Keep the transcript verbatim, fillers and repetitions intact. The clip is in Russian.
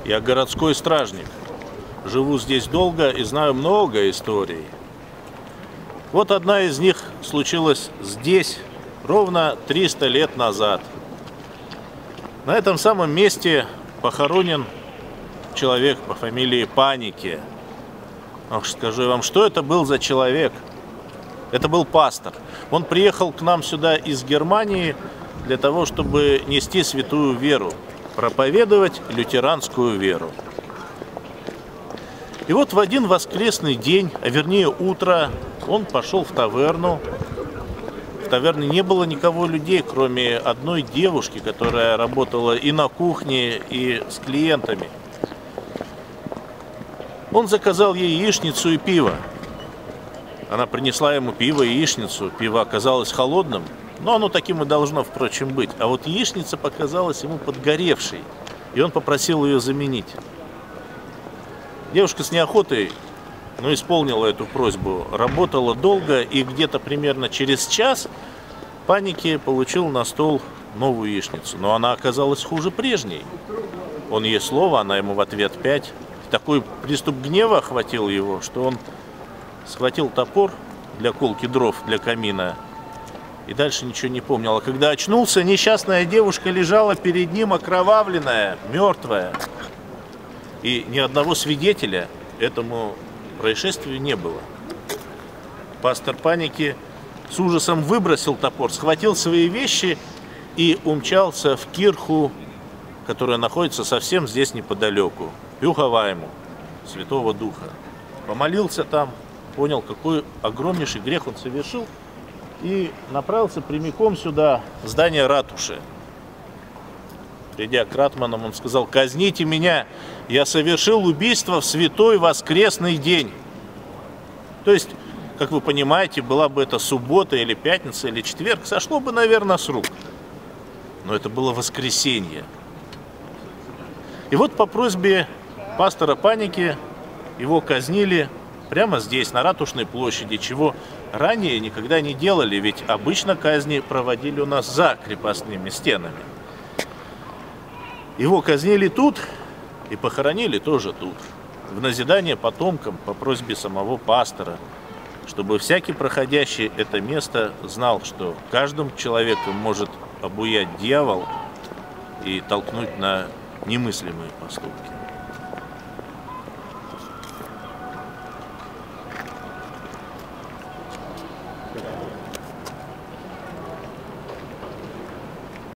Я городской стражник. Живу здесь долго и знаю много историй. Вот одна из них случилась здесь ровно триста лет назад. На этом самом месте похоронен человек по фамилии Паники. Ох, скажу я вам, что это был за человек? Это был пастор. Он приехал к нам сюда из Германии для того, чтобы нести святую веру, проповедовать лютеранскую веру. И вот в один воскресный день, а вернее утро, он пошел в таверну. В таверне не было никого людей, кроме одной девушки, которая работала и на кухне, и с клиентами. Он заказал ей яичницу и пиво. Она принесла ему пиво и яичницу. Пиво оказалось холодным, но оно таким и должно, впрочем, быть. А вот яичница показалась ему подгоревшей, и он попросил ее заменить. Девушка с неохотой, но исполнила эту просьбу. Работала долго, и где-то примерно через час Паники получил на стол новую яичницу. Но она оказалась хуже прежней. Он ей слово, она ему в ответ пять. Такой приступ гнева охватил его, что он схватил топор для колки дров для камина и дальше ничего не помнил. А когда очнулся, несчастная девушка лежала перед ним окровавленная, мертвая. И ни одного свидетеля этому происшествию не было. Пастор Паники с ужасом выбросил топор, схватил свои вещи и умчался в кирху, которая находится совсем здесь неподалеку, Пюховайму, Святого Духа. Помолился там, понял, какой огромнейший грех он совершил, и направился прямиком сюда, в здание ратуши. Придя к ратманам, он сказал: «Казните меня, я совершил убийство в святой воскресный день». То есть, как вы понимаете, была бы это суббота или пятница или четверг, сошло бы, наверное, с рук. Но это было воскресенье. И вот по просьбе пастора Паники его казнили прямо здесь, на Ратушной площади, чего ранее никогда не делали, ведь обычно казни проводили у нас за крепостными стенами. Его казнили тут и похоронили тоже тут, в назидание потомкам по просьбе самого пастора, чтобы всякий проходящий это место знал, что каждым человеком может обуять дьявол и толкнуть на немыслимые поступки.